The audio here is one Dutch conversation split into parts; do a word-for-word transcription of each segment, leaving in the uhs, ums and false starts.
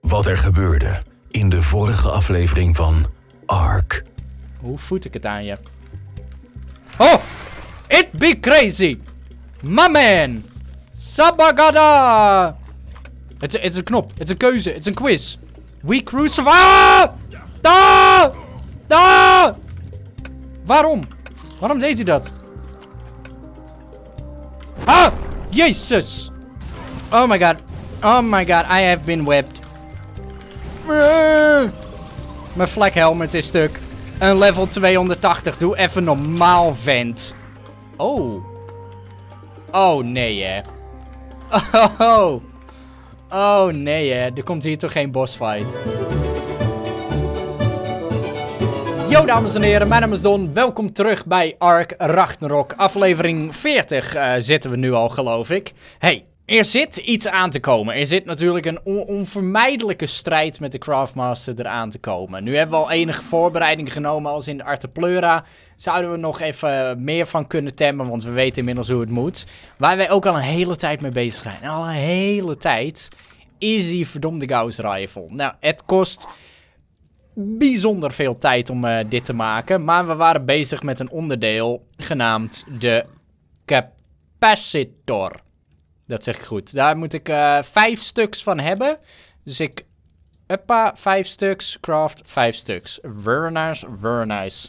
wat er gebeurde in de vorige aflevering van Ark. Hoe voed ik het aan je? Oh! It be crazy! My man! Sabagada! Het is een knop, het is een keuze, het is een quiz. We cruise... Ah! Da! Da! Waarom? Waarom deed hij dat? Ah! Jezus! Oh my god. Oh my god, I have been whipped. Mijn flak helmet is stuk. Een level tweehonderdtachtig. Doe even normaal, vent. Oh. Oh, nee, hè. Oh. Oh, nee, hè. Er komt hier toch geen bossfight. Yo, dames en heren. Mijn naam is Don. Welkom terug bij Ark Ragnarok. Aflevering veertig uh, zitten we nu al, geloof ik. Hey. Er zit iets aan te komen. Er zit natuurlijk een on onvermijdelijke strijd met de Craftmaster eraan te komen. Nu hebben we al enige voorbereiding genomen als in de Artepleura. Zouden we nog even meer van kunnen temmen, want we weten inmiddels hoe het moet. Waar wij ook al een hele tijd mee bezig zijn, al een hele tijd, is die verdomde Gauss Rifle. Nou, het kost bijzonder veel tijd om uh, dit te maken, maar we waren bezig met een onderdeel genaamd de Capacitor. Dat zeg ik goed. Daar moet ik uh, vijf stuks van hebben. Dus ik... Hoppa, vijf stuks. Craft, vijf stuks. Very nice, very nice.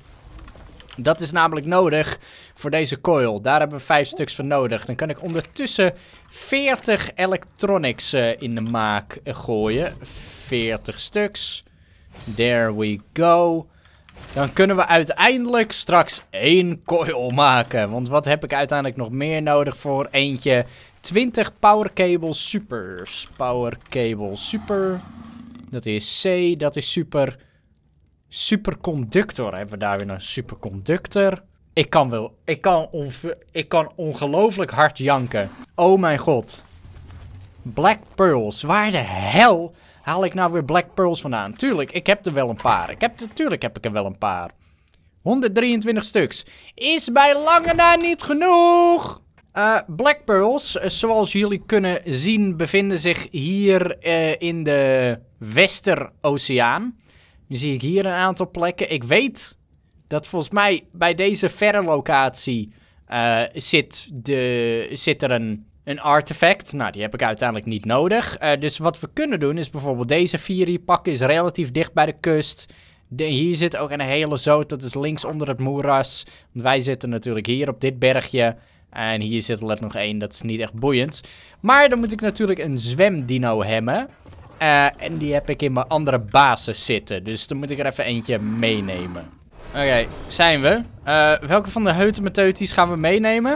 Dat is namelijk nodig voor deze coil. Daar hebben we vijf stuks voor nodig. Dan kan ik ondertussen veertig electronics uh, in de maak uh, gooien. veertig stuks. There we go. Dan kunnen we uiteindelijk straks één coil maken. Want wat heb ik uiteindelijk nog meer nodig voor eentje? twintig power cable supers. Power cable super. Dat is C, dat is super. Superconductor. Hebben we daar weer een superconductor. Ik kan wel. Ik kan, ik kan ongelooflijk hard janken. Oh mijn god. Black pearls. Waar de hel haal ik nou weer black pearls vandaan? Tuurlijk, ik heb er wel een paar. Ik heb, tuurlijk heb ik er wel een paar. honderddrieëntwintig stuks. Is bij lange na niet genoeg. Uh, Black Pearls, uh, zoals jullie kunnen zien, bevinden zich hier uh, in de Westeroceaan. Nu zie ik hier een aantal plekken. Ik weet dat volgens mij bij deze verre locatie uh, zit, de, zit er een, een artefact. Nou, die heb ik uiteindelijk niet nodig. Uh, dus wat we kunnen doen is bijvoorbeeld deze vier hier pakken. Is relatief dicht bij de kust. De, hier zit ook een hele zoot. Dat is links onder het moeras. Want wij zitten natuurlijk hier op dit bergje. En hier zit er net nog één, dat is niet echt boeiend. Maar dan moet ik natuurlijk een zwemdino hebben. Uh, en die heb ik in mijn andere basis zitten. Dus dan moet ik er even eentje meenemen. Oké, okay, zijn we. Uh, welke van de heutemeteuties gaan we meenemen?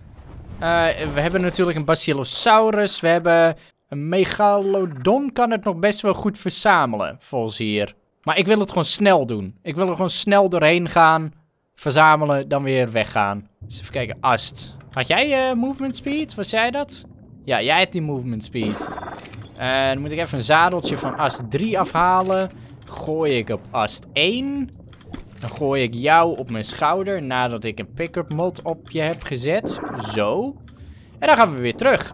Uh, we hebben natuurlijk een Basilosaurus. We hebben een Megalodon. Kan het nog best wel goed verzamelen, volgens hier. Maar ik wil het gewoon snel doen. Ik wil er gewoon snel doorheen gaan. Verzamelen, dan weer weggaan. Dus even kijken, Ast. Had jij uh, movement speed? Was jij dat? Ja, jij hebt die movement speed. Uh, dan moet ik even een zadeltje van Ast drie afhalen. Gooi ik op Ast één. Dan gooi ik jou op mijn schouder nadat ik een pick-up mod op je heb gezet. Zo. En dan gaan we weer terug.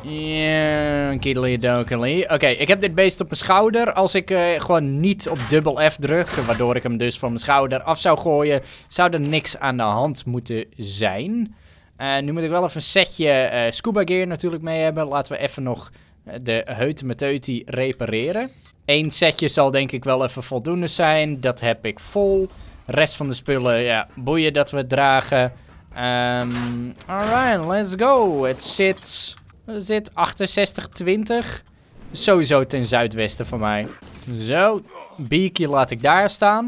Ja, kiddly-dokely. Oké, okay, ik heb dit beest op mijn schouder. Als ik uh, gewoon niet op dubbel F druk, waardoor ik hem dus van mijn schouder af zou gooien, zou er niks aan de hand moeten zijn. Uh, nu moet ik wel even een setje uh, scuba gear natuurlijk mee hebben. Laten we even nog de heutemeteutie repareren. Eén setje zal denk ik wel even voldoende zijn. Dat heb ik vol. De rest van de spullen, ja, boeien dat we het dragen. Um, alright, let's go. Het zit... Het zit achtenzestig twintig. Sowieso ten zuidwesten van mij. Zo. Beakie laat ik daar staan.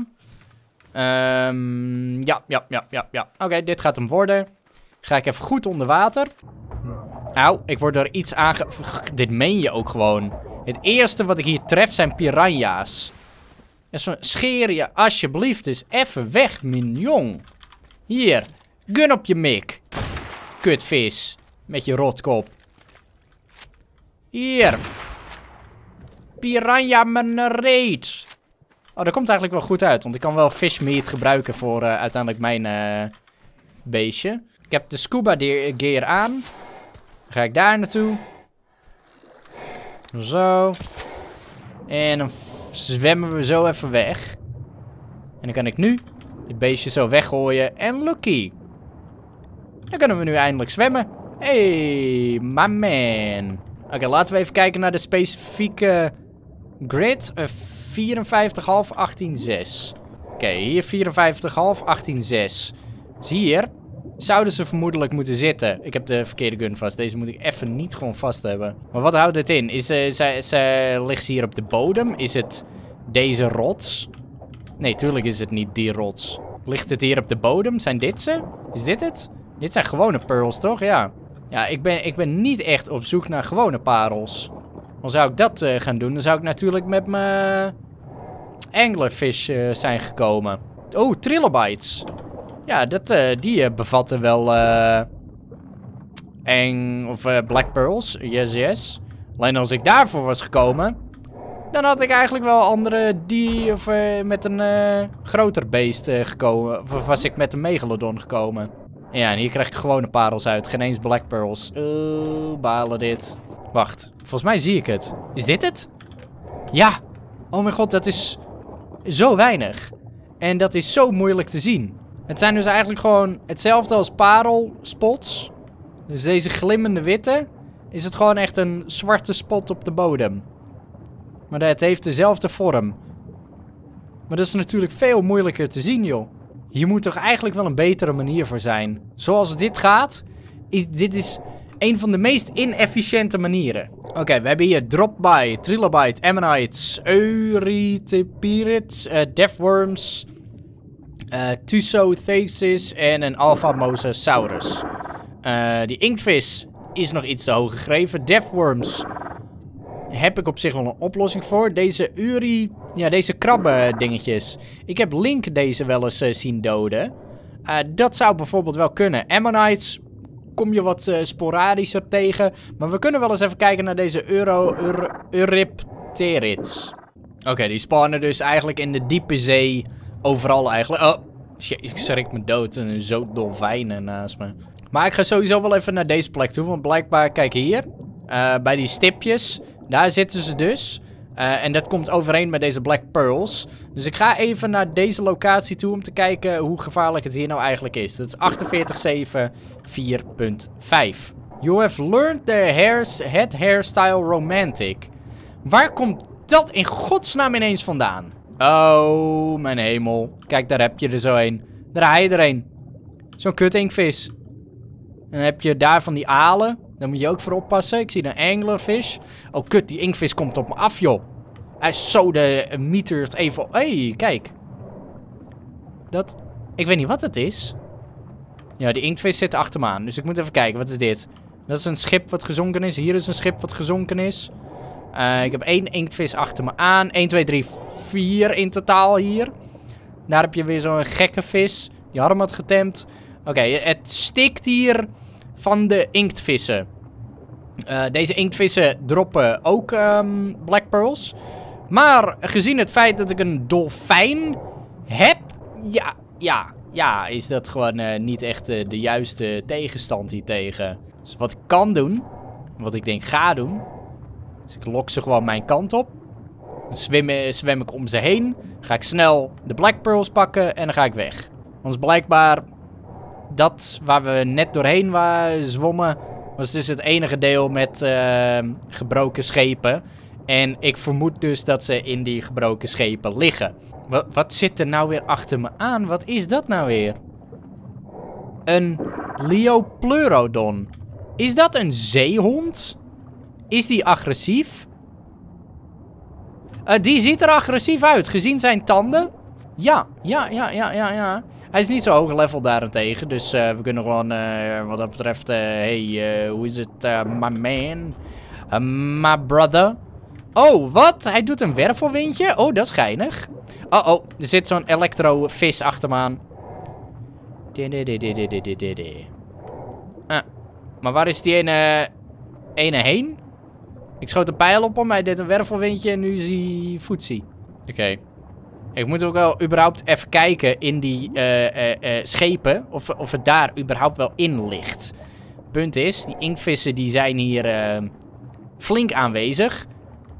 Um, ja, ja, ja, ja, ja. Oké, okay, dit gaat hem worden. Ga ik even goed onder water. Auw, ik word door iets aange... Dit meen je ook gewoon. Het eerste wat ik hier tref zijn piranha's. Dus scheer je alsjeblieft eens even weg, mignon. Hier. Gun op je mik. Kutvis. Met je rotkop. Hier. Piranha mijn reet. Oh, dat komt eigenlijk wel goed uit. Want ik kan wel fish meat gebruiken voor uh, uiteindelijk mijn uh, beestje. Ik heb de scuba gear aan. Dan ga ik daar naartoe. Zo. En dan zwemmen we zo even weg. En dan kan ik nu het beestje zo weggooien. En looky. Dan kunnen we nu eindelijk zwemmen. Hey, my man. Oké, okay, laten we even kijken naar de specifieke grid. Uh, vierenvijftig komma vijf, achttien komma zes. Oké, okay, hier vierenvijftig komma vijf, achttien komma zes. Dus hier zouden ze vermoedelijk moeten zitten. Ik heb de verkeerde gun vast. Deze moet ik even niet gewoon vast hebben. Maar wat houdt het in? Is, uh, is, is, uh, ligt ze hier op de bodem? Is het deze rots? Nee, tuurlijk is het niet die rots. Ligt het hier op de bodem? Zijn dit ze? Is dit het? Dit zijn gewone pearls, toch? Ja. Ja, ik ben, ik ben niet echt op zoek naar gewone parels. Dan zou ik dat uh, gaan doen. Dan zou ik natuurlijk met mijn anglerfish uh, zijn gekomen. Oh, trilobites. Ja, dat, uh, die uh, bevatten wel uh, eng of uh, black pearls. Yes, yes. Alleen als ik daarvoor was gekomen, dan had ik eigenlijk wel andere die of uh, met een uh, groter beest uh, gekomen. Of was ik met een megalodon gekomen. Ja, en hier krijg ik gewone parels uit. Geen eens black pearls. Uh, balen dit. Wacht, volgens mij zie ik het. Is dit het? Ja. Oh mijn god, dat is zo weinig. En dat is zo moeilijk te zien. Het zijn dus eigenlijk gewoon hetzelfde als parelspots. Dus deze glimmende witte is het gewoon echt een zwarte spot op de bodem. Maar het heeft dezelfde vorm. Maar dat is natuurlijk veel moeilijker te zien, joh. Hier moet toch eigenlijk wel een betere manier voor zijn. Zoals dit gaat, is dit is een van de meest inefficiënte manieren. Oké, okay, we hebben hier Dropby, Trilobite, Ammonites, Eurythepirids, uh, Deathworms, uh, Tusothesis en een Alpha Mosasaurus. Uh, die inktvis is nog iets te hoog gegrepen. Deathworms heb ik op zich wel een oplossing voor. Deze Uri... Ja, deze krabben dingetjes. Ik heb Link deze wel eens uh, zien doden. Uh, dat zou bijvoorbeeld wel kunnen. Ammonites kom je wat uh, sporadischer tegen. Maar we kunnen wel eens even kijken naar deze Euro... Ur, Eurypterids. Oké, okay, die spawnen dus eigenlijk in de diepe zee. Overal eigenlijk. Oh, shit, ik schrik me dood. En zo dolfijnen naast me. Maar ik ga sowieso wel even naar deze plek toe. Want blijkbaar, kijk hier. Uh, bij die stipjes. Daar zitten ze dus. Uh, en dat komt overeen met deze black pearls. Dus ik ga even naar deze locatie toe om te kijken hoe gevaarlijk het hier nou eigenlijk is. Dat is achtenveertig zeven vier punt vijf. You have learned the hairs, head hairstyle romantic. Waar komt dat in godsnaam ineens vandaan? Oh, mijn hemel. Kijk, daar heb je er zo een. Daar haal je er een. Zo'n kut inkvis. En dan heb je daar van die alen. Daar moet je ook voor oppassen. Ik zie een anglerfish. Oh, kut, die inkvis komt op me af, joh. Hij is zo de mietert even... Hé, hey, kijk. Dat... Ik weet niet wat het is. Ja, die inktvis zit achter me aan. Dus ik moet even kijken. Wat is dit? Dat is een schip wat gezonken is. Hier is een schip wat gezonken is. Uh, ik heb één inktvis achter me aan. één, twee, drie, vier in totaal hier. Daar heb je weer zo'n gekke vis. Die harm had getemd. Oké, okay, het stikt hier van de inktvissen. Uh, deze inktvissen droppen ook um, black pearls. Maar gezien het feit dat ik een dolfijn heb... Ja, ja, ja, is dat gewoon uh, niet echt uh, de juiste tegenstand hiertegen. Dus wat ik kan doen, wat ik denk ga doen... Dus ik lok ze gewoon mijn kant op. Dan zwem, zwem ik om ze heen. Ga ik snel de black pearls pakken en dan ga ik weg. Want blijkbaar... Dat waar we net doorheen waren, zwommen, was dus het enige deel met uh, gebroken schepen. En ik vermoed dus dat ze in die gebroken schepen liggen. Wat, wat zit er nou weer achter me aan? Wat is dat nou weer? Een Leopleurodon. Is dat een zeehond? Is die agressief? Uh, die ziet er agressief uit, gezien zijn tanden. Ja, ja, ja, ja, ja, ja. Hij is niet zo hoog level daarentegen, dus uh, we kunnen gewoon, uh, wat dat betreft, uh, hey, uh, hoe is het, uh, my man, uh, my brother. Oh, wat? Hij doet een wervelwindje? Oh, dat is geinig. Oh, oh, er zit zo'n elektro-vis achter me aan. Ah, maar waar is die ene, ene heen? Ik schoot een pijl op hem, hij deed een wervelwindje en nu is hij foetsie. Oké. Okay. Ik moet ook wel überhaupt even kijken in die uh, uh, uh, schepen. Of, of het daar überhaupt wel in ligt. Punt is, die inktvissen die zijn hier uh, flink aanwezig.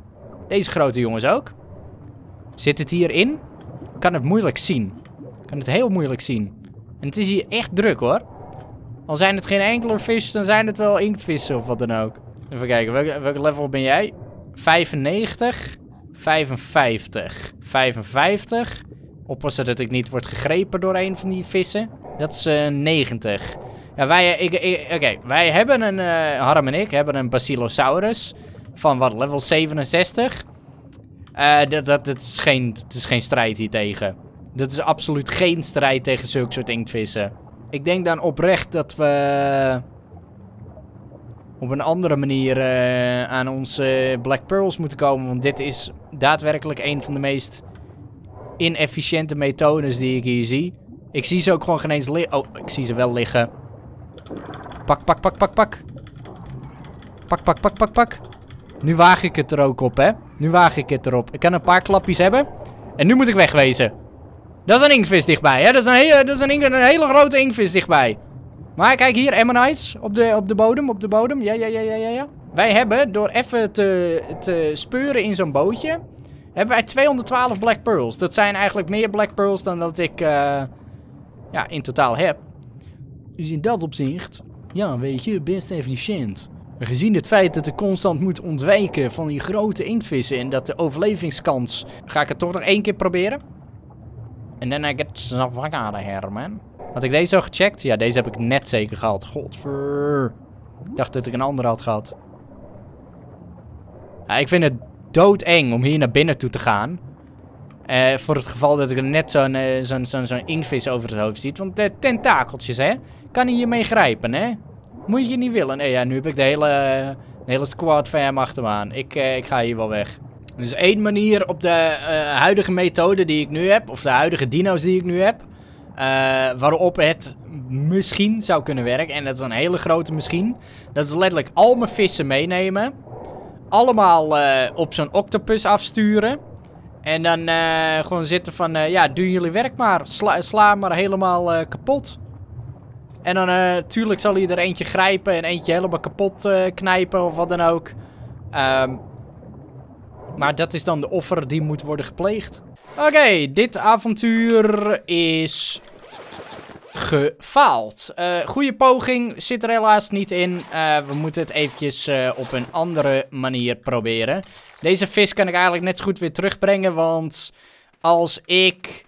Deze grote jongens ook. Zit het hierin? Ik kan het moeilijk zien. Ik kan het heel moeilijk zien. En het is hier echt druk hoor. Al zijn het geen enkele vis, dan zijn het wel inktvissen of wat dan ook. Even kijken, welke, welke level ben jij? vijfennegentig. vijfenvijftig. vijfenvijftig. Oppassen dat ik niet word gegrepen door een van die vissen. Dat is uh, negentig. Ja, wij, ik, ik, oké, okay. wij hebben een, uh, Harm en ik hebben een Basilosaurus. Van wat, level zevenenzestig. Uh, dat, dat, dat, is geen, dat is geen strijd hier tegen. Dat is absoluut geen strijd tegen zulke soort inktvissen. Ik denk dan oprecht dat we op een andere manier uh, aan onze Black Pearls moeten komen. Want dit is daadwerkelijk een van de meest inefficiënte methodes die ik hier zie. Ik zie ze ook gewoon geen eens liggen. Oh, ik zie ze wel liggen. Pak, pak, pak, pak, pak. Pak, pak, pak, pak, pak. Nu waag ik het er ook op, hè. Nu waag ik het erop. Ik kan een paar klapjes hebben. En nu moet ik wegwezen. Dat is een inktvis dichtbij, hè. Dat is een hele, dat is een, een hele grote inktvis dichtbij. Maar kijk hier, ammonites op de, op de bodem, op de bodem. Ja, ja, ja, ja, ja, ja. Wij hebben, door even te, te speuren in zo'n bootje, hebben wij tweehonderdtwaalf Black Pearls. Dat zijn eigenlijk meer Black Pearls dan dat ik uh, ja, in totaal heb. Dus in dat opzicht, ja, weet je, best efficiënt. Gezien het feit dat ik constant moet ontwijken van die grote inktvissen en dat de overlevingskans, ga ik het toch nog één keer proberen. En dan I get some fuck out of here, man. Had ik deze al gecheckt? Ja, deze heb ik net zeker gehad. Godver. Ik dacht dat ik een andere had gehad. Ja, ik vind het doodeng om hier naar binnen toe te gaan. Uh, voor het geval dat ik er net zo'n uh, zo'n zo'n zo'n inktvis over het hoofd ziet. Want de tentakeltjes, hè. Kan hij hiermee grijpen, hè. Moet je niet willen. Nee, ja, nu heb ik de hele, de hele squad van hem achter me aan. Ik, uh, ik ga hier wel weg. Dus één manier op de uh, huidige methode die ik nu heb. Of de huidige dino's die ik nu heb. Uh, waarop het misschien zou kunnen werken. En dat is een hele grote misschien. Dat is letterlijk al mijn vissen meenemen. Allemaal uh, op zo'n octopus afsturen. En dan uh, gewoon zitten van, uh, ja, doen jullie werk maar. Sla, sla maar helemaal uh, kapot. En dan uh, tuurlijk zal hij er eentje grijpen en eentje helemaal kapot uh, knijpen of wat dan ook. Um, maar dat is dan de offer die moet worden gepleegd. Oké, okay, dit avontuur is gefaald. Uh, goede poging zit er helaas niet in. Uh, we moeten het eventjes uh, op een andere manier proberen. Deze vis kan ik eigenlijk net zo goed weer terugbrengen, want als ik...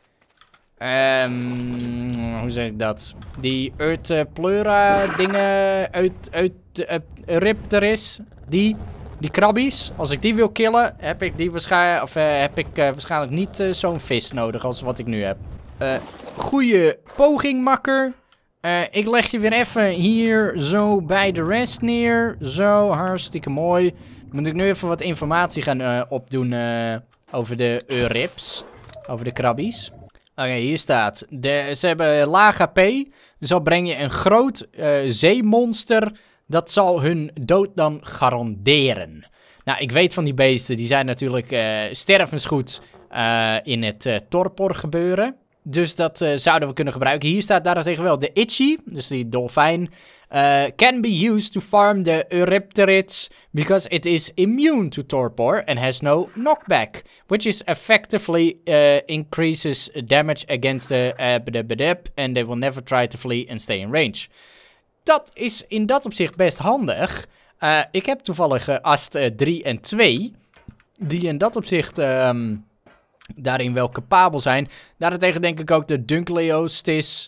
Um, hoe zeg ik dat? Die Earthpleura dingen uit, uit uh, rip er is. Die, die krabbies. Als ik die wil killen, heb ik die waarschijnlijk, of, uh, heb ik uh, waarschijnlijk niet uh, zo'n vis nodig als wat ik nu heb. Uh, goeie poging, makker. Uh, ik leg je weer even hier zo bij de rest neer. Zo, hartstikke mooi. Dan moet ik nu even wat informatie gaan uh, opdoen uh, over de Eurips. Over de krabbies. Oké, okay, hier staat. De, ze hebben laag H P. Dus al breng je een groot uh, zeemonster. Dat zal hun dood dan garanderen. Nou, ik weet van die beesten. Die zijn natuurlijk uh, stervensgoed uh, in het uh, torpor gebeuren. Dus dat uh, zouden we kunnen gebruiken. Hier staat daarentegen wel de Itchy. Dus die dolfijn. Uh, can be used to farm the Eurypterids because it is immune to torpor and has no knockback, which is effectively uh, increases damage against the uh, and they will never try to flee and stay in range. Dat is in dat opzicht best handig. Uh, ik heb toevallig uh, ast uh, drie en twee, die in dat opzicht um, daarin wel capabel zijn. Daarentegen denk ik ook de Dunkleostis,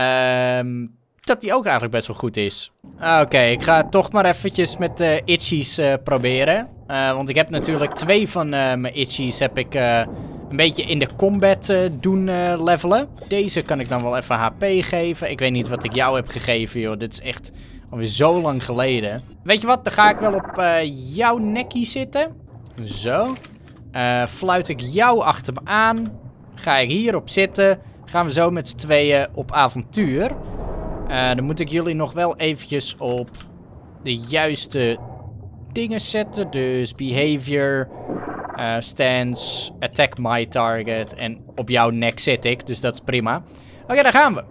um, dat die ook eigenlijk best wel goed is. Oké, okay, ik ga toch maar eventjes met de uh, Itchies uh, proberen. Uh, want ik heb natuurlijk twee van uh, mijn Itchies heb ik uh, een beetje in de combat uh, doen uh, levelen. Deze kan ik dan wel even H P geven. Ik weet niet wat ik jou heb gegeven, joh. Dit is echt alweer zo lang geleden. Weet je wat, dan ga ik wel op uh, jouw nekkie zitten. Zo. Uh, fluit ik jou achter me aan. Ga ik hierop zitten. Gaan we zo met z'n tweeën op avontuur. Uh, dan moet ik jullie nog wel eventjes op de juiste dingen zetten. Dus behavior, uh, stance, attack my target. En op jouw nek zit ik, dus dat is prima. Oké, okay, daar gaan we.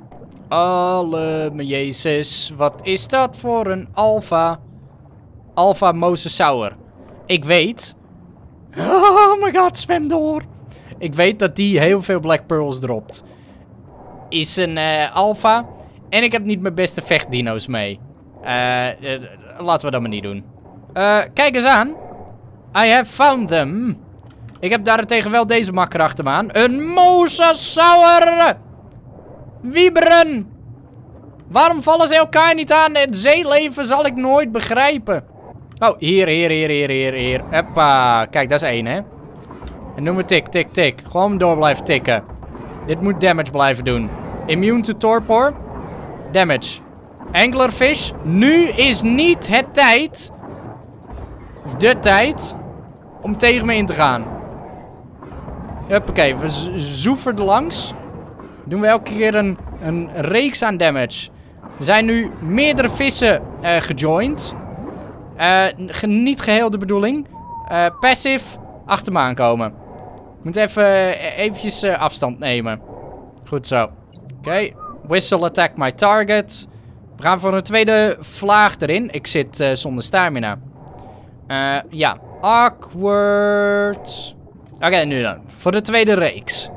Alle mijn jezus, wat is dat voor een alpha? Alpha mosasaur. Ik weet, Oh my god, zwem door. Ik weet dat die heel veel Black Pearls dropt. Is een uh, alpha. En ik heb niet mijn beste vechtdino's mee. Uh, uh, laten we dat maar niet doen. Uh, kijk eens aan. I have found them. Ik heb daarentegen wel deze makker achter me aan. Een mosasaur. Wieberen. Waarom vallen ze elkaar niet aan? Het zeeleven zal ik nooit begrijpen. Oh, hier, hier, hier, hier, hier, hier. Hoppa. Kijk, dat is één, hè. En noem het tik, tik, tik. Gewoon door blijven tikken. Dit moet damage blijven doen. Immune to torpor. Damage. Anglerfish. Nu is niet het tijd. Of de tijd. Om tegen me in te gaan. Huppakee. We zoeven er langs. Doen we elke keer een, een reeks aan damage. Er zijn nu meerdere vissen uh, gejoind. Uh, niet geheel de bedoeling. Uh, passive. Achter me aankomen. Ik moet even uh, eventjes uh, afstand nemen. Goed zo. Oké. Okay. Whistle attack my target. We gaan voor een tweede vlaag erin. Ik zit uh, zonder stamina. Uh, ja. Awkward. Oké, okay, nu dan. Voor de tweede reeks.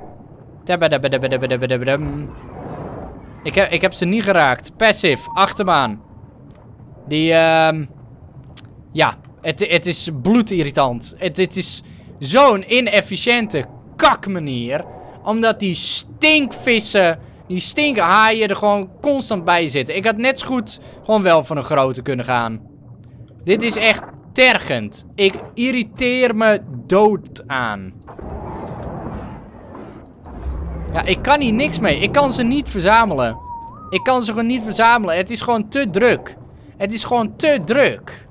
Ik heb, ik heb ze niet geraakt. Passive. Achter me aan. Die, ehm... Uh, ja. Het, het is bloedirritant. Het, het is zo'n inefficiënte kakmanier. Omdat die stinkvissen, die stinkhaaien er gewoon constant bij zitten. Ik had net zo goed gewoon wel van een grote kunnen gaan. Dit is echt tergend. Ik irriteer me dood aan. Ja, ik kan hier niks mee. Ik kan ze niet verzamelen. Ik kan ze gewoon niet verzamelen. Het is gewoon te druk. Het is gewoon te druk.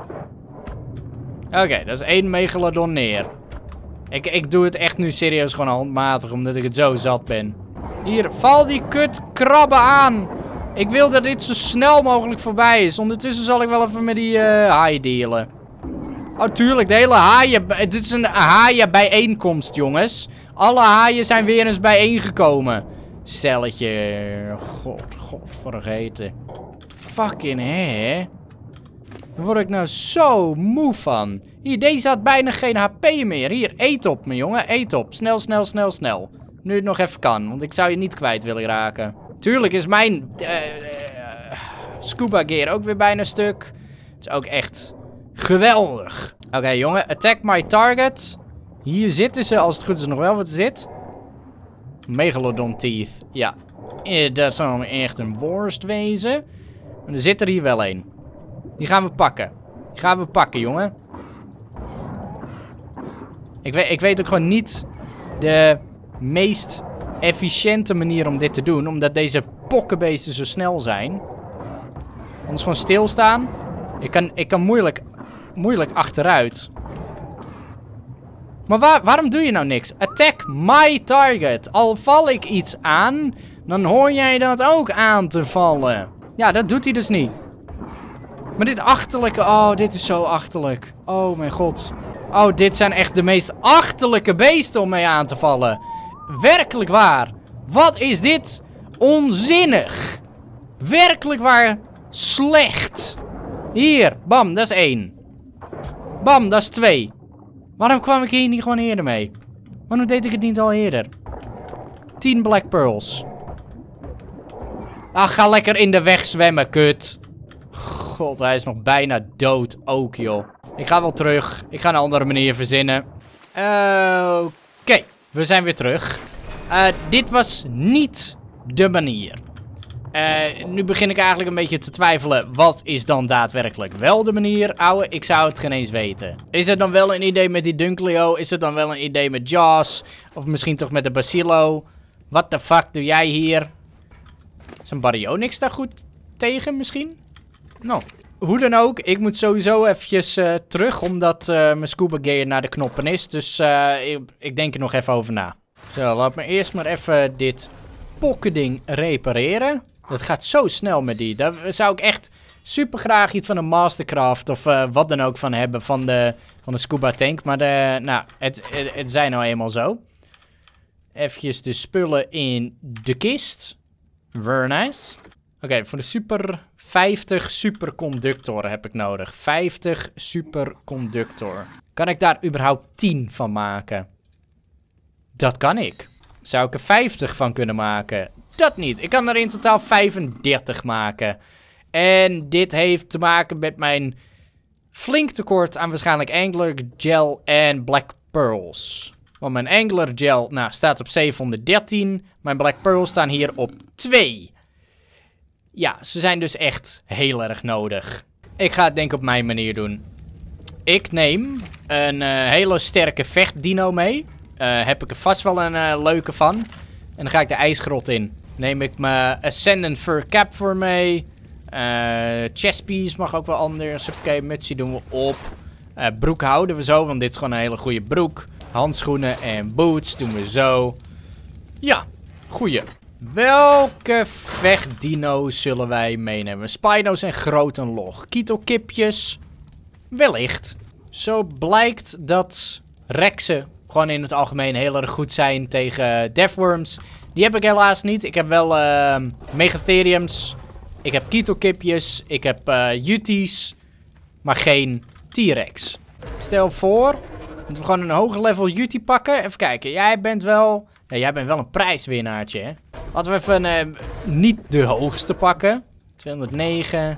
Oké, okay, dat is één megalodon neer. Ik, ik doe het echt nu serieus gewoon handmatig, omdat ik het zo zat ben. Hier, val die kut krabben aan. Ik wil dat dit zo snel mogelijk voorbij is. Ondertussen zal ik wel even met die uh, haaien dealen. Oh, tuurlijk, de hele haaien... Dit is een haaienbijeenkomst, jongens. Alle haaien zijn weer eens bijeengekomen. Stelletje. God, god, vergeten. Fucking hè? Daar word ik nou zo moe van. Hier, deze had bijna geen H P meer. Hier, eet op, mijn jongen. Eet op. Snel, snel, snel, snel. Nu het nog even kan, want ik zou je niet kwijt willen raken. Tuurlijk is mijn uh, uh, scuba gear ook weer bijna stuk. Het is ook echt geweldig. Oké, okay, jongen. Attack my target. Hier zitten ze, als het goed is, nog wel wat zit. Megalodon teeth. Ja. Dat zou echt een worst wezen. Maar er zit er hier wel een. Die gaan we pakken. Die gaan we pakken, jongen. Ik weet, ik weet ook gewoon niet de meest efficiënte manier om dit te doen. Omdat deze pokkenbeesten zo snel zijn. Anders gewoon stilstaan. Ik kan, ik kan moeilijk, moeilijk achteruit. Maar waar, waarom doe je nou niks? Attack my target. Al val ik iets aan, dan hoor jij dat ook aan te vallen. Ja, dat doet hij dus niet. Maar dit achterlijke... Oh, dit is zo achterlijk. Oh, mijn god. Oh, dit zijn echt de meest achterlijke beesten om mee aan te vallen. Werkelijk waar. Wat is dit onzinnig. Werkelijk waar slecht. Hier, bam, dat is één. Bam, dat is twee. Waarom kwam ik hier niet gewoon eerder mee? Waarom deed ik het niet al eerder? tien Black Pearls. Ach, ga lekker in de weg zwemmen, kut. God, hij is nog bijna dood ook, joh. Ik ga wel terug. Ik ga een andere manier verzinnen. Uh, Oké, okay. We zijn weer terug. Uh, dit was niet de manier. Uh, nu begin ik eigenlijk een beetje te twijfelen. Wat is dan daadwerkelijk wel de manier? Ouwe, ik zou het geen eens weten. Is het dan wel een idee met die Dunkleo? Is het dan wel een idee met Jaws? Of misschien toch met de Bacillo? What the fuck doe jij hier? Is een Baryonyx daar goed tegen misschien? Nou, hoe dan ook. Ik moet sowieso eventjes uh, terug. Omdat uh, mijn scuba gear naar de knoppen is. Dus uh, ik, ik denk er nog even over na. Zo, laat me eerst maar even dit pokkending repareren. Dat gaat zo snel met die. Daar zou ik echt super graag iets van een Mastercraft of uh, wat dan ook van hebben van de, van de scuba tank. Maar de, nou, het, het, het zijn nou eenmaal zo. Eventjes de spullen in de kist. Very nice. okay, voor de super vijftig superconductor heb ik nodig. vijftig superconductor. Kan ik daar überhaupt tien van maken? Dat kan ik. Zou ik er vijftig van kunnen maken? Dat niet. Ik kan er in totaal vijfendertig maken. En dit heeft te maken met mijn flink tekort aan waarschijnlijk Angler Gel en Black Pearls. Want mijn Angler Gel nou, staat op zevenhonderddertien. Mijn Black Pearls staan hier op twee. Ja, ze zijn dus echt heel erg nodig. Ik ga het denk ik op mijn manier doen. Ik neem een uh, hele sterke vechtdino mee. Uh, heb ik er vast wel een uh, leuke van. En dan ga ik de ijsgrot in. Neem ik mijn Ascendant Fur Cap voor mee. Uh, chestpiece mag ook wel anders. Oké, okay, mutsie doen we op. Uh, broek houden we zo, want dit is gewoon een hele goede broek. Handschoenen en boots doen we zo. Ja, goeie. Welke vechtdino's zullen wij meenemen? Spino's en grote log. Kito-kipjes. Wellicht. Zo blijkt dat Rexen gewoon in het algemeen heel erg goed zijn tegen deathworms. Die heb ik helaas niet. Ik heb wel uh, Megatheriums. Ik heb Kito-kipjes. Ik heb uh, Yuties. Maar geen T-Rex. Stel voor dat we gewoon een hoger level Yutie pakken. Even kijken. Jij bent wel... Ja, jij bent wel een prijswinnaartje, hè? Laten we even uh, niet de hoogste pakken. tweehonderdnegen.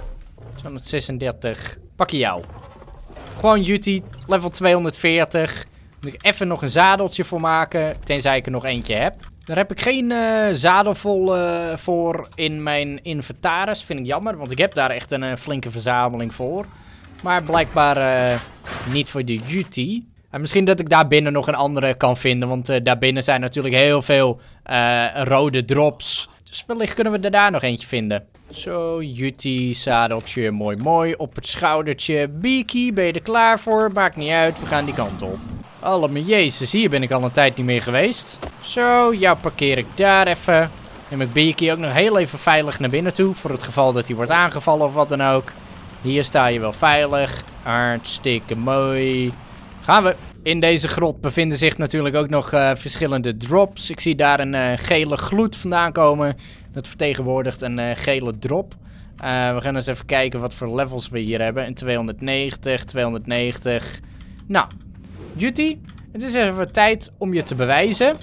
tweehonderdzesendertig. Pak je jou. Gewoon Yutie. Level tweehonderdveertig. Moet ik even nog een zadeltje voor maken. Tenzij ik er nog eentje heb. Daar heb ik geen uh, zadel vol uh, voor in mijn inventaris. Vind ik jammer, want ik heb daar echt een uh, flinke verzameling voor. Maar blijkbaar uh, niet voor de Yutie. En misschien dat ik daar binnen nog een andere kan vinden. Want uh, daarbinnen zijn natuurlijk heel veel uh, rode drops. Dus wellicht kunnen we er daar nog eentje vinden. Zo, Yutie, zadeltje, mooi mooi. Op het schoudertje. Beaky, ben je er klaar voor? Maakt niet uit, we gaan die kant op. Alle mijn jezus, hier ben ik al een tijd niet meer geweest. Zo, jou parkeer ik daar even. Neem ik Beaky ook nog heel even veilig naar binnen toe. Voor het geval dat hij wordt aangevallen of wat dan ook. Hier sta je wel veilig. Hartstikke mooi. Gaan we. In deze grot bevinden zich natuurlijk ook nog uh, verschillende drops. Ik zie daar een uh, gele gloed vandaan komen. Dat vertegenwoordigt een uh, gele drop. Uh, we gaan eens even kijken wat voor levels we hier hebben. Een tweehonderdnegentig, tweehonderdnegentig. Nou, Yutie, het is even tijd om je te bewijzen.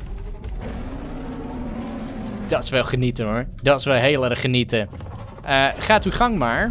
Dat is wel genieten hoor. Dat is wel heel erg genieten. Uh, gaat uw gang maar.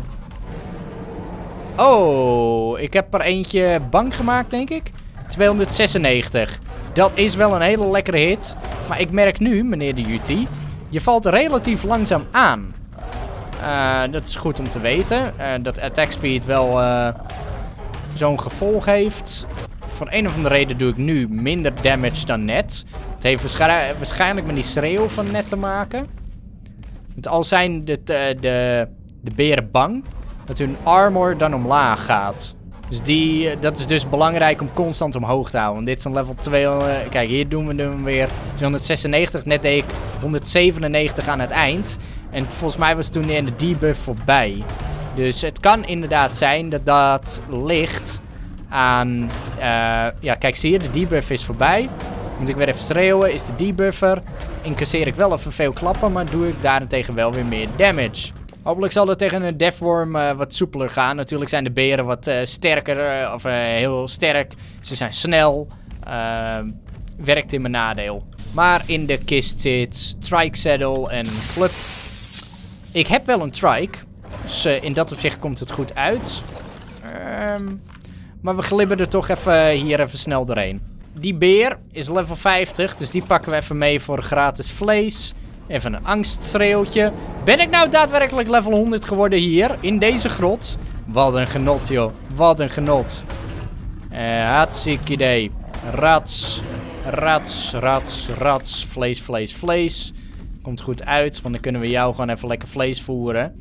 Oh, ik heb er eentje bang gemaakt, denk ik. tweehonderdzesennegentig. Dat is wel een hele lekkere hit. Maar ik merk nu, meneer de Yutie, je valt relatief langzaam aan. Uh, dat is goed om te weten. Uh, dat attack speed wel uh, zo'n gevolg heeft. Voor een of andere reden doe ik nu minder damage dan net. Het heeft waarschijnlijk, waarschijnlijk met die schreeuw van net te maken. Want al zijn de, de, de, de beren bang dat hun armor dan omlaag gaat. Dus die, dat is dus belangrijk om constant omhoog te houden. Want dit is een level tweehonderd. Kijk, hier doen we hem weer tweehonderdzesennegentig. Net deed ik honderdzevenennegentig aan het eind. En volgens mij was toen in de debuff voorbij. Dus het kan inderdaad zijn dat dat ligt aan... Uh, ja, kijk, zie je, de debuff is voorbij. Moet ik weer even schreeuwen, is de debuffer. Incasseer ik wel even veel klappen, maar doe ik daarentegen wel weer meer damage. Hopelijk zal het tegen een deathworm uh, wat soepeler gaan. Natuurlijk zijn de beren wat uh, sterker, uh, of uh, heel sterk. Ze zijn snel. Uh, werkt in mijn nadeel. Maar in de kist zit trike saddle en club. Ik heb wel een trike. Dus uh, in dat opzicht komt het goed uit. Um, maar we glibben er toch even hier even snel doorheen. Die beer is level vijftig, dus die pakken we even mee voor gratis vlees. Even een angstschreeuwtje. Ben ik nou daadwerkelijk level honderd geworden hier, in deze grot? Wat een genot, joh. Wat een genot. Uh, hartstikke idee. Rats, rats, rats, rats. Vlees, vlees, vlees. Komt goed uit, want dan kunnen we jou gewoon even lekker vlees voeren.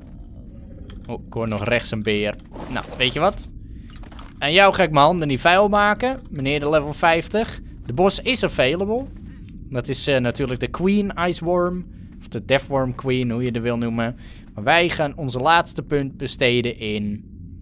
Oh, ik hoor nog rechts een beer. Nou, weet je wat? En jou ga ik mijn handen niet vuil maken, meneer de level vijftig. De boss is available. Dat is uh, natuurlijk de Queen Iceworm. Of de Deathworm Queen, hoe je er wil noemen. Maar wij gaan onze laatste punt besteden in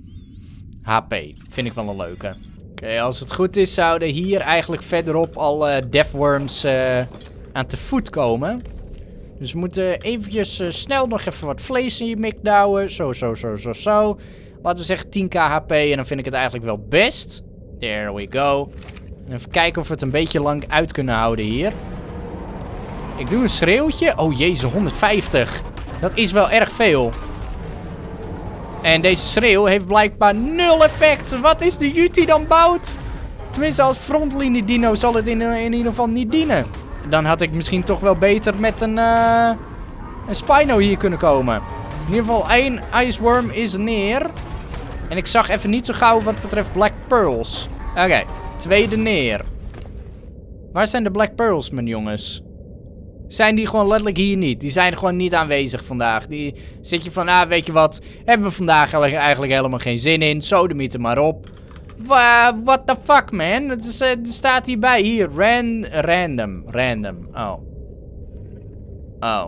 H P. Vind ik wel een leuke. Oké, okay, als het goed is zouden hier eigenlijk verderop al uh, Deathworms uh, aan te voet komen. Dus we moeten eventjes uh, snel nog even wat vlees in je mik douwen. Zo, zo, zo, zo, zo. Laten we zeggen tien k H P en dan vind ik het eigenlijk wel best. There we go. En even kijken of we het een beetje lang uit kunnen houden hier. Ik doe een schreeuwtje. Oh jezus, honderdvijftig. Dat is wel erg veel. En deze schreeuw heeft blijkbaar nul effect. Wat is de Yuti dan bouwt? Tenminste, als frontlinie dino zal het in, in ieder geval niet dienen. Dan had ik misschien toch wel beter met een, uh, een Spino hier kunnen komen. In ieder geval één Iceworm is neer. En ik zag even niet zo gauw wat betreft Black Pearls. Oké, okay, tweede neer. Waar zijn de Black Pearls, mijn jongens? Zijn die gewoon letterlijk hier niet? Die zijn gewoon niet aanwezig vandaag. Die zit je van, ah, weet je wat? Hebben we vandaag eigenlijk helemaal geen zin in. Sodemiet er maar op. What the fuck, man? Het is, uh, er staat hierbij. Hier, ran, random. Random. Oh. Oh.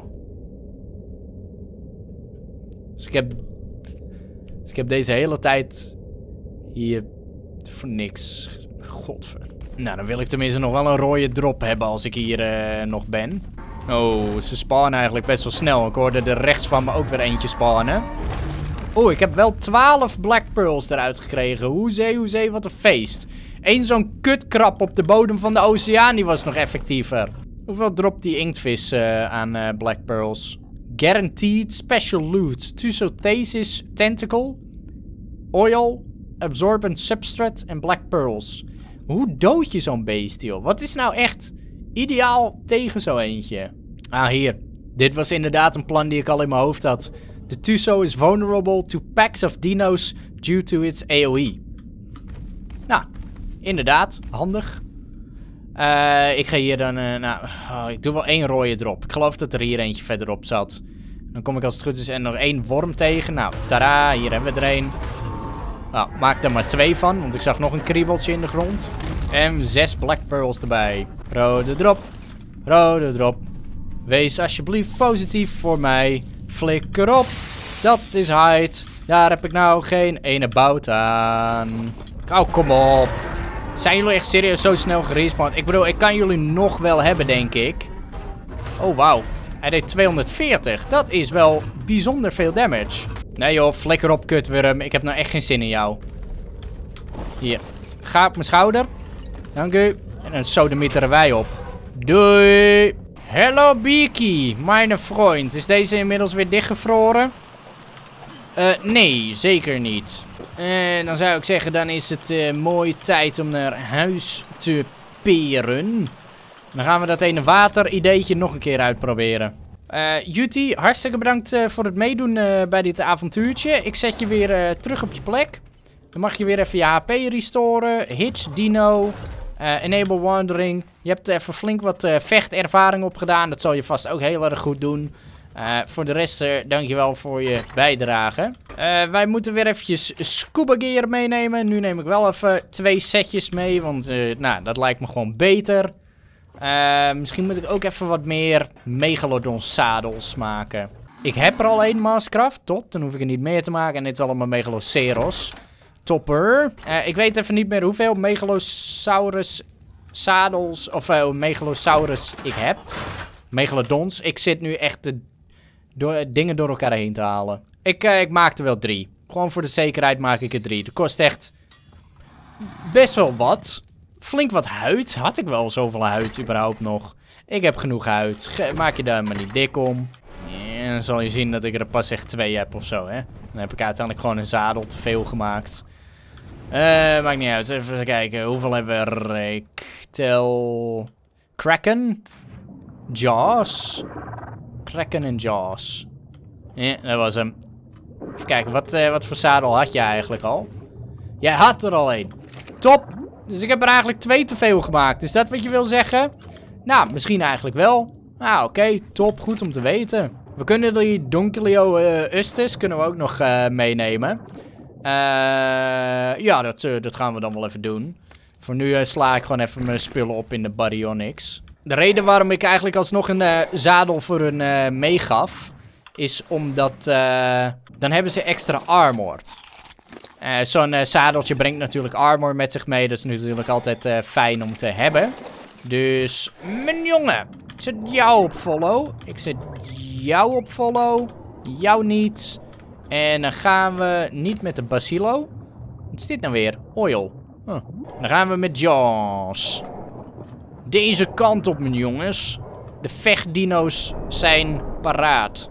Dus ik heb... Dus ik heb deze hele tijd... Hier... Voor niks. Godver. Nou, dan wil ik tenminste nog wel een rode drop hebben als ik hier uh, nog ben. Oh, ze spawnen eigenlijk best wel snel. Ik hoorde er rechts van me ook weer eentje spawnen. Oeh, ik heb wel twaalf Black Pearls eruit gekregen. Hoezee, hoezee, wat een feest. Eén zo'n kutkrab op de bodem van de oceaan, die was nog effectiever. Hoeveel dropt die inktvis uh, aan uh, Black Pearls? Guaranteed special loot. Tusothesis tentacle. Oil. Absorbent substrate en Black Pearls. Hoe dood je zo'n beest, joh? Wat is nou echt ideaal tegen zo eentje? Ah, hier. Dit was inderdaad een plan die ik al in mijn hoofd had. De Tuso is vulnerable to packs of dinos due to its A O E. Nou, inderdaad. Handig. Uh, ik ga hier dan... Uh, nou, oh, ik doe wel één rode drop. Ik geloof dat er hier eentje verderop zat. Dan kom ik als het goed is en nog één worm tegen. Nou, tada. Hier hebben we er één. Nou, maak er maar twee van, want ik zag nog een kriebeltje in de grond. En zes Black Pearls erbij. Rode drop. Rode drop. Wees alsjeblieft positief voor mij. Flikker op. Dat is height. Daar heb ik nou geen ene bout aan. Oh, kom op. Zijn jullie echt serieus zo snel gerespawned? Ik bedoel, ik kan jullie nog wel hebben, denk ik. Oh, wauw. Hij deed tweehonderdveertig. Dat is wel bijzonder veel damage. Nee joh, flikker op, kutworm. Ik heb nou echt geen zin in jou. Hier. Ga op mijn schouder. Dank u. En dan sodemieteren wij op. Doei. Hello Beaky, mijn vriend. Is deze inmiddels weer dichtgevroren? Uh, nee, zeker niet. En dan zou ik zeggen, dan is het uh, mooi tijd om naar huis te peren. Dan gaan we dat ene water-ideetje nog een keer uitproberen. Uh, Yuti, hartstikke bedankt uh, voor het meedoen uh, bij dit avontuurtje. Ik zet je weer uh, terug op je plek. Dan mag je weer even je H P restoren. Hitch, Dino, uh, Enable Wandering. Je hebt even flink wat uh, vechtervaring opgedaan. Dat zal je vast ook heel erg goed doen. Uh, voor de rest, uh, dankjewel voor je bijdrage. Uh, wij moeten weer eventjes scuba gear meenemen. Nu neem ik wel even twee setjes mee, want uh, nou, dat lijkt me gewoon beter. Uh, misschien moet ik ook even wat meer Megalodon zadels maken. Ik heb er al één Mastercraft, top. Dan hoef ik er niet meer te maken. En dit is allemaal Megaloceros. Topper. Uh, ik weet even niet meer hoeveel Megalosaurus zadels, of uh, Megalosaurus ik heb. Megalodons. Ik zit nu echt de door, dingen door elkaar heen te halen. Ik, uh, ik maak er wel drie. Gewoon voor de zekerheid maak ik er drie. Dat kost echt best wel wat. Flink wat huid. Had ik wel zoveel huid überhaupt nog? Ik heb genoeg huid. Ge maak je daar maar niet dik om. En dan zal je zien dat ik er pas echt twee heb of zo, hè. Dan heb ik uiteindelijk gewoon een zadel te veel gemaakt. Uh, maakt niet uit. Even kijken. Hoeveel hebben we er? Ik tel... Kraken. Jaws. Kraken en Jaws. Ja, dat was hem. Even kijken. Wat, uh, wat voor zadel had je eigenlijk al? Jij had er al één. Top. Dus ik heb er eigenlijk twee te veel gemaakt. Is dat wat je wil zeggen? Nou, misschien eigenlijk wel. Nou, oké. Okay, top. Goed om te weten. We kunnen die Donkelio uh, Ustus kunnen we ook nog uh, meenemen. Uh, ja, dat, uh, dat gaan we dan wel even doen. Voor nu uh, sla ik gewoon even mijn spullen op in de Baryonyx. De reden waarom ik eigenlijk alsnog een uh, zadel voor hun uh, meegaf, is omdat uh, dan hebben ze extra armor. Uh, Zo'n uh, zadeltje brengt natuurlijk armor met zich mee. Dat is natuurlijk altijd uh, fijn om te hebben. Dus, mijn jongen. Ik zet jou op follow. Ik zet jou op follow. Jou niet. En dan gaan we niet met de Basilo. Wat is dit nou weer? Oil. Huh. Dan gaan we met Jaws. Deze kant op, mijn jongens. De vechtdino's zijn paraat.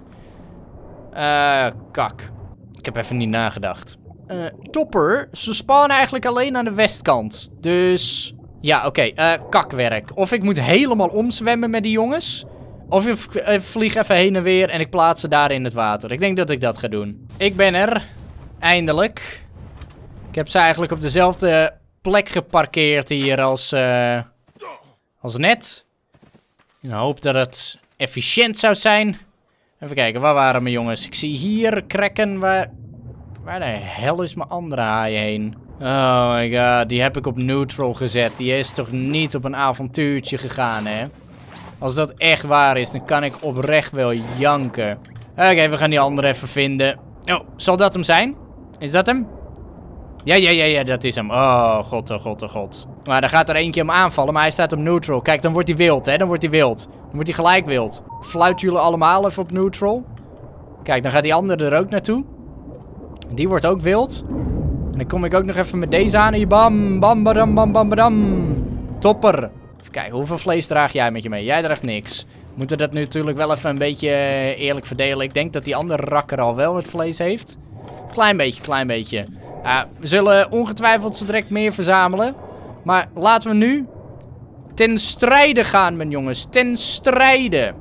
Eh, uh, kak. Ik heb even niet nagedacht. Uh, topper, ze spawnen eigenlijk alleen aan de westkant. Dus... Ja, oké. Okay. Uh, kakwerk. Of ik moet helemaal omzwemmen met die jongens. Of ik uh, vlieg even heen en weer en ik plaats ze daar in het water. Ik denk dat ik dat ga doen. Ik ben er. Eindelijk. Ik heb ze eigenlijk op dezelfde plek geparkeerd hier als, uh, als net. In de hoop dat het efficiënt zou zijn. Even kijken, waar waren mijn jongens? Ik zie hier Kraken. Waar, waar de hel is mijn andere haai heen? Oh my god, die heb ik op neutral gezet. Die is toch niet op een avontuurtje gegaan, hè? Als dat echt waar is, dan kan ik oprecht wel janken. Oké, okay, we gaan die andere even vinden. Oh, zal dat hem zijn? Is dat hem? Ja, ja, ja, ja, dat is hem. Oh, god, oh, god, oh, god. Maar dan gaat er eentje hem aanvallen, maar hij staat op neutral. Kijk, dan wordt hij wild, hè? Dan wordt hij wild. Dan wordt hij gelijk wild. Fluiten jullie allemaal even op neutral? Kijk, dan gaat die andere er ook naartoe. Die wordt ook wild. En dan kom ik ook nog even met deze aan. Hier, bam, bam, badam, bam, bam, badam. Topper. Even kijken, hoeveel vlees draag jij met je mee? Jij draagt niks. We moeten dat nu natuurlijk wel even een beetje eerlijk verdelen. Ik denk dat die andere rakker al wel het vlees heeft. Klein beetje, klein beetje. Uh, we zullen ongetwijfeld zo direct meer verzamelen. Maar laten we nu ten strijde gaan, mijn jongens. Ten strijde.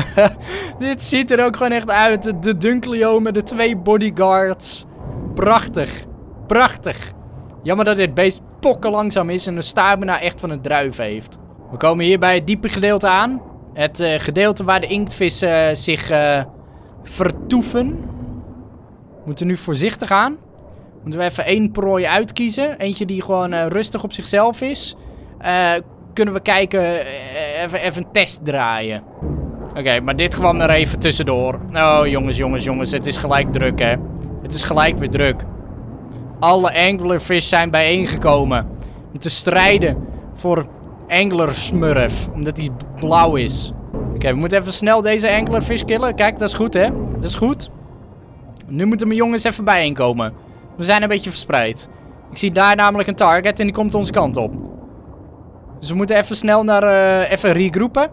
Dit ziet er ook gewoon echt uit. De Dunkleo met de twee bodyguards. Prachtig. Prachtig. Jammer dat dit beest pokken langzaam is en de stamina echt van een druif heeft. We komen hier bij het diepe gedeelte aan. Het uh, gedeelte waar de inktvissen uh, zich uh, vertoeven. We moeten nu voorzichtig aan. Moeten we even één prooi uitkiezen. Eentje die gewoon uh, rustig op zichzelf is. Uh, kunnen we kijken, uh, even, even een test draaien. Oké, okay, maar dit kwam er even tussendoor. Oh jongens, jongens, jongens. Het is gelijk druk, hè. Het is gelijk weer druk. Alle anglerfish zijn bijeengekomen. Om te strijden voor anglersmurf. Omdat hij blauw is. Oké, okay, we moeten even snel deze anglerfish killen. Kijk, dat is goed, hè. Dat is goed. Nu moeten mijn jongens even bijeenkomen. We zijn een beetje verspreid. Ik zie daar namelijk een target en die komt onze kant op. Dus we moeten even snel naar... Uh, even regroepen.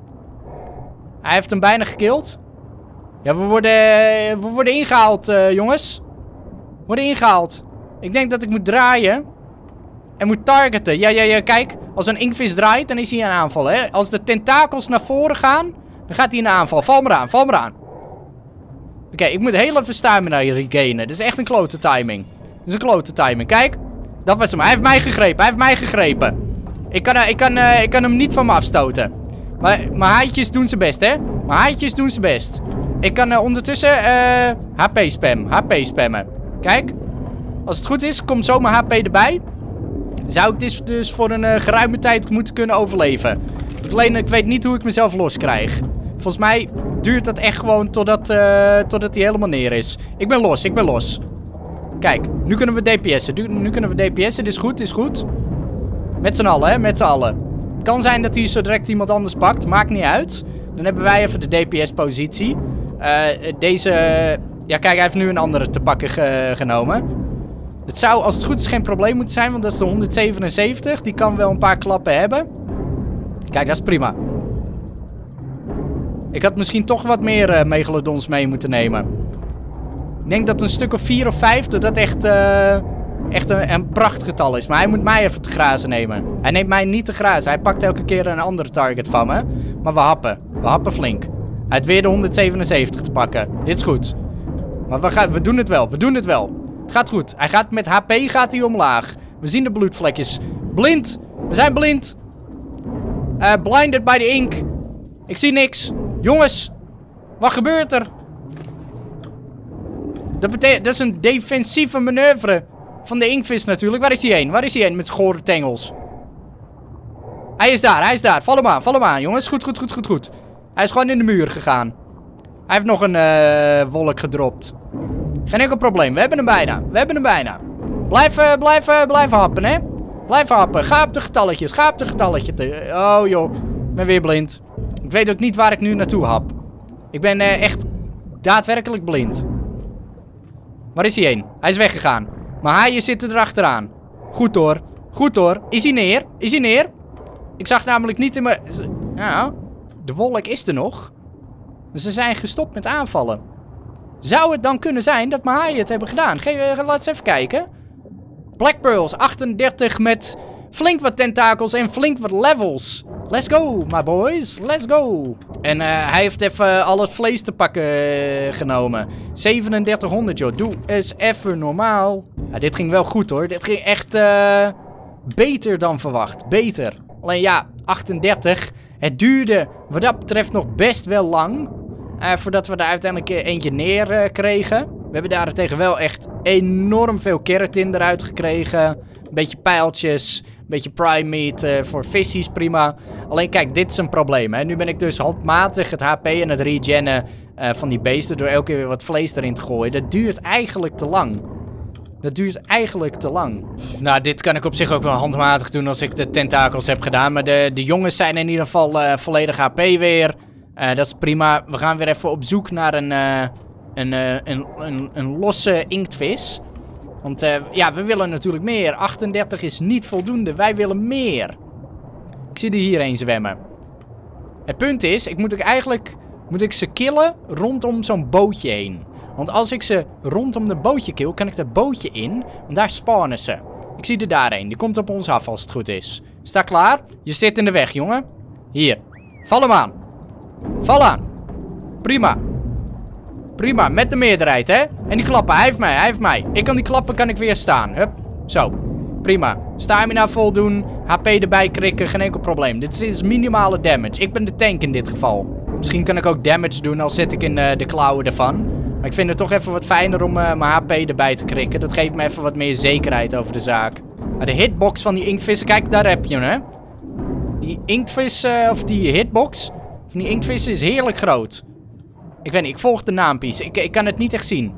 Hij heeft hem bijna gekillt. Ja, we worden, we worden ingehaald, uh, jongens. We worden ingehaald. Ik denk dat ik moet draaien. En moet targeten. Ja, ja, ja, kijk. Als een inkvis draait, dan is hij een aanval, hè. Als de tentakels naar voren gaan, dan gaat hij in de aanval. Val maar aan, val maar aan. Oké, okay, ik moet heel even stamina regainen. Dat is echt een klote timing. Dat is een klote timing. Kijk, dat was hem. Hij heeft mij gegrepen. Hij heeft mij gegrepen. Ik kan, uh, ik kan, uh, ik kan hem niet van me afstoten. Maar mijn haaitjes doen zijn best, hè. Mijn haaitjes doen zijn best. Ik kan uh, ondertussen uh, H P spam. H P spammen. Kijk. Als het goed is, komt zomaar H P erbij. Zou ik dit dus voor een uh, geruime tijd moeten kunnen overleven. Alleen, ik weet niet hoe ik mezelf los krijg. Volgens mij duurt dat echt gewoon totdat, uh, totdat hij helemaal neer is. Ik ben los, ik ben los. Kijk, nu kunnen we D P S'en. Nu kunnen we D P S'en. Dit is goed, dit is goed. Met z'n allen, hè. Met z'n allen. Het kan zijn dat hij zo direct iemand anders pakt. Maakt niet uit. Dan hebben wij even de D P S-positie. Uh, deze... Ja, kijk, hij heeft nu een andere te pakken ge genomen. Het zou, als het goed is, geen probleem moeten zijn. Want dat is de honderdzevenenzeventig. Die kan wel een paar klappen hebben. Kijk, dat is prima. Ik had misschien toch wat meer uh, megalodons mee moeten nemen. Ik denk dat een stuk of vier of vijf, dat dat echt, uh, echt een, een prachtgetal is. Maar hij moet mij even te grazen nemen. Hij neemt mij niet te grazen. Hij pakt elke keer een andere target van me. Maar we happen. We happen flink. Hij heeft weer de honderdzevenenzeventig te pakken. Dit is goed. Maar we, gaan, we doen het wel. We doen het wel. Het gaat goed. Hij gaat met H P gaat hij omlaag. We zien de bloedvlekjes. Blind. We zijn blind. Uh, blinded by the ink. Ik zie niks. Jongens. Wat gebeurt er? Dat betekent, dat is een defensieve manoeuvre van de inkvis natuurlijk. Waar is hij heen? Waar is hij heen met schore tengels? Hij is daar, hij is daar. Val hem aan, val hem aan, jongens. Goed, goed, goed, goed, goed. Hij is gewoon in de muur gegaan. Hij heeft nog een uh, wolk gedropt. Geen enkel probleem. We hebben hem bijna. We hebben hem bijna. Blijf, uh, blijf, uh, blijf happen, hè. Blijf happen. Ga op de getalletjes. Ga op de getalletjes. Oh, joh. Ik ben weer blind. weet ook niet waar ik nu naartoe hap. Ik ben uh, echt daadwerkelijk blind. Waar is hij heen? Hij is weggegaan. Maar haaien zitten erachteraan. Goed hoor. Goed hoor. Is hij neer? Is hij neer? Ik zag namelijk niet in mijn... Nou, de wolk is er nog. Ze zijn gestopt met aanvallen. Zou het dan kunnen zijn dat mijn haaien het hebben gedaan? Ge laat eens even kijken. Black Pearls, achtendertig met flink wat tentakels en flink wat levels. Let's go, my boys. Let's go. En uh, hij heeft even al het vlees te pakken uh, genomen. zevenendertighonderd, joh. Doe eens even normaal. Ja, dit ging wel goed, hoor. Dit ging echt uh, beter dan verwacht. Beter. Alleen ja, achtendertig. Het duurde wat dat betreft nog best wel lang. Uh, voordat we er uiteindelijk eentje neer uh, kregen. We hebben daarentegen wel echt enorm veel keratin eruit gekregen. Een beetje pijltjes. Een beetje prime meat uh, voor vissies, prima. Alleen kijk, dit is een probleem. Hè. Nu ben ik dus handmatig het H P en het regennen uh, van die beesten door elke keer weer wat vlees erin te gooien. Dat duurt eigenlijk te lang. Dat duurt eigenlijk te lang. Nou, dit kan ik op zich ook wel handmatig doen als ik de tentakels heb gedaan. Maar de, de jongens zijn in ieder geval uh, volledig H P weer. Uh, dat is prima. We gaan weer even op zoek naar een, uh, een, uh, een, een, een losse inktvis. Want uh, ja, we willen natuurlijk meer. achtendertig is niet voldoende. Wij willen meer. Ik zie er hierheen zwemmen. Het punt is, ik moet ik eigenlijk moet ik ze killen rondom zo'n bootje heen. Want als ik ze rondom de bootje kill, kan ik dat bootje in. Want daar spawnen ze. Ik zie er daarheen. Die komt op ons af als het goed is. Sta klaar? Je zit in de weg, jongen. Hier. Val hem aan. Val aan. Prima. Prima, met de meerderheid, hè. En die klappen, hij heeft mij, hij heeft mij. Ik kan die klappen, kan ik weer staan. Hup, zo. Prima. Stamina voldoen, H P erbij krikken, geen enkel probleem. Dit is minimale damage. Ik ben de tank in dit geval. Misschien kan ik ook damage doen, al zit ik in uh, de klauwen ervan. Maar ik vind het toch even wat fijner om uh, mijn H P erbij te krikken. Dat geeft me even wat meer zekerheid over de zaak. Maar de hitbox van die inktvissen, kijk, daar heb je hem, hè. Die inktvis, uh, of die hitbox van die inktvissen is heerlijk groot. Ik weet niet, ik volg de naampies. Ik, ik kan het niet echt zien.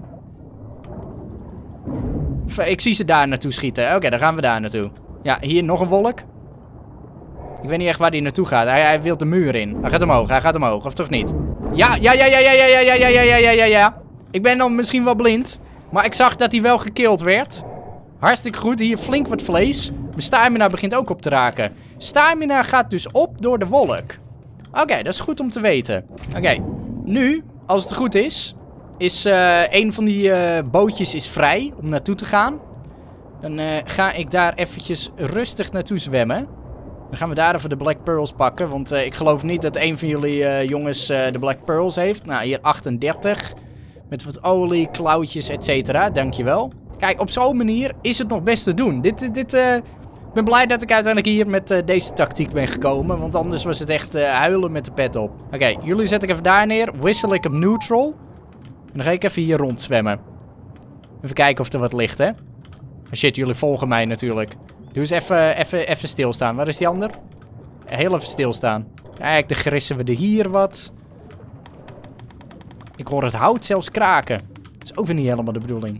Ik zie ze daar naartoe schieten. Oké, okay, dan gaan we daar naartoe. Ja, hier nog een wolk. Ik weet niet echt waar die naartoe gaat. Hij, hij wil de muur in. Hij gaat omhoog, hij gaat omhoog. Of toch niet? Ja, ja, ja, ja, ja, ja, ja, ja, ja, ja, ja, ja, ja. Ik ben dan misschien wel blind. Maar ik zag dat hij wel gekild werd. Hartstikke goed. Hier flink wat vlees. Mijn stamina begint ook op te raken. Stamina gaat dus op door de wolk. Oké, okay, dat is goed om te weten. Oké, okay. Nu, als het goed is, is uh, een van die uh, bootjes is vrij om naartoe te gaan. Dan uh, ga ik daar eventjes rustig naartoe zwemmen. Dan gaan we daar even de Black Pearls pakken. Want uh, ik geloof niet dat een van jullie uh, jongens uh, de Black Pearls heeft. Nou, hier achtendertig. Met wat olie, klauwtjes, et cetera. Dankjewel. Kijk, op zo'n manier is het nog best te doen. Dit, dit, uh, ik ben blij dat ik uiteindelijk hier met uh, deze tactiek ben gekomen. Want anders was het echt uh, huilen met de pet op. Oké, okay, jullie zet ik even daar neer. Wissel ik op neutral. En dan ga ik even hier rondzwemmen. Even kijken of er wat ligt, hè. Oh shit, jullie volgen mij natuurlijk. Doe eens even, even, even stilstaan. Waar is die ander? Heel even stilstaan. Kijk, dan grissen we er hier wat. Ik hoor het hout zelfs kraken. Dat is ook weer niet helemaal de bedoeling.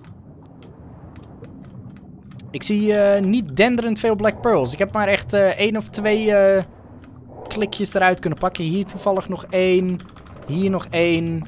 Ik zie uh, niet denderend veel Black Pearls. Ik heb maar echt uh, één of twee uh, klikjes eruit kunnen pakken. Hier toevallig nog één. Hier nog één.